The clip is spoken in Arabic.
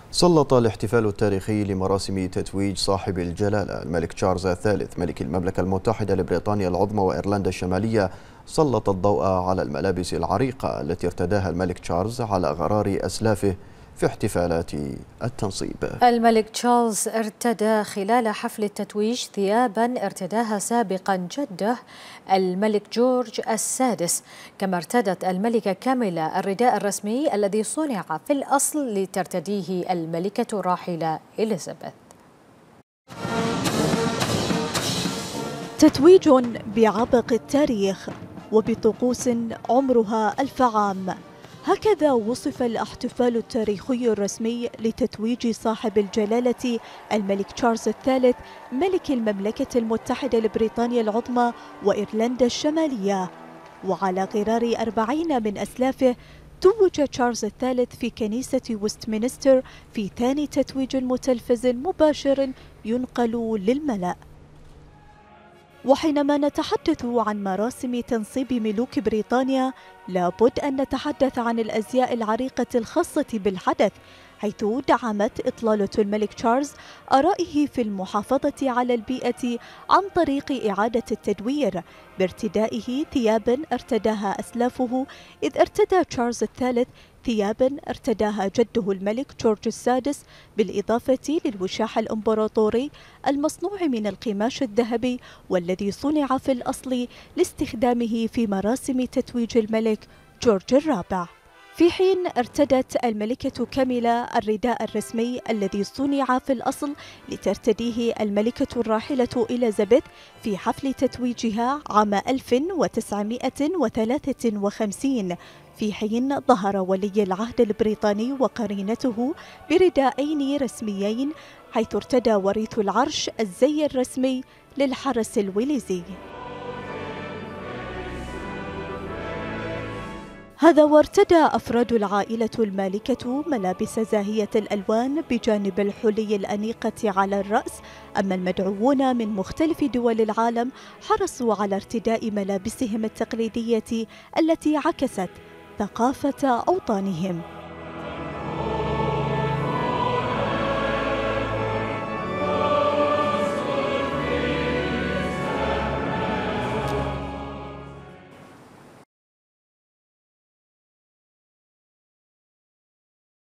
سلط الاحتفال التاريخي لمراسم تتويج صاحب الجلالة الملك تشارلز الثالث ملك المملكة المتحدة لبريطانيا العظمى وإيرلندا الشمالية، سلط الضوء على الملابس العريقة التي ارتداها الملك تشارلز على غرار أسلافه في احتفالات التنصيب. الملك تشارلز ارتدى خلال حفل التتويج ثيابا ارتداها سابقا جده الملك جورج السادس، كما ارتدت الملكة كاميلا الرداء الرسمي الذي صنع في الأصل لترتديه الملكة الراحلة إليزابيث. تتويج بعبق التاريخ وبطقوس عمرها 1000 عام، هكذا وصف الاحتفال التاريخي الرسمي لتتويج صاحب الجلالة الملك تشارلز الثالث ملك المملكة المتحدة لبريطانيا العظمى وإيرلندا الشمالية. وعلى غرار 40 من أسلافه توج تشارلز الثالث في كنيسة ويستمنستر في ثاني تتويج متلفز مباشر ينقل للملأ. وحينما نتحدث عن مراسم تنصيب ملوك بريطانيا لابد أن نتحدث عن الأزياء العريقة الخاصة بالحدث، حيث دعمت إطلالة الملك تشارلز آرائه في المحافظة على البيئة عن طريق إعادة التدوير بارتدائه ثيابا ارتداها أسلافه، إذ ارتدى تشارلز الثالث ثيابا ارتداها جده الملك جورج السادس، بالإضافة للوشاح الإمبراطوري المصنوع من القماش الذهبي والذي صنع في الأصل لاستخدامه في مراسم تتويج الملك جورج الرابع. في حين ارتدت الملكة كاميلا الرداء الرسمي الذي صنع في الأصل لترتديه الملكة الراحلة إليزابيث في حفل تتويجها عام 1953، في حين ظهر ولي العهد البريطاني وقرينته برداءين رسميين، حيث ارتدى وريث العرش الزي الرسمي للحرس الويلزي. هذا وارتدى أفراد العائلة المالكة ملابس زاهية الألوان بجانب الحلي الأنيقة على الرأس، أما المدعوون من مختلف دول العالم حرصوا على ارتداء ملابسهم التقليدية التي عكست ثقافة أوطانهم.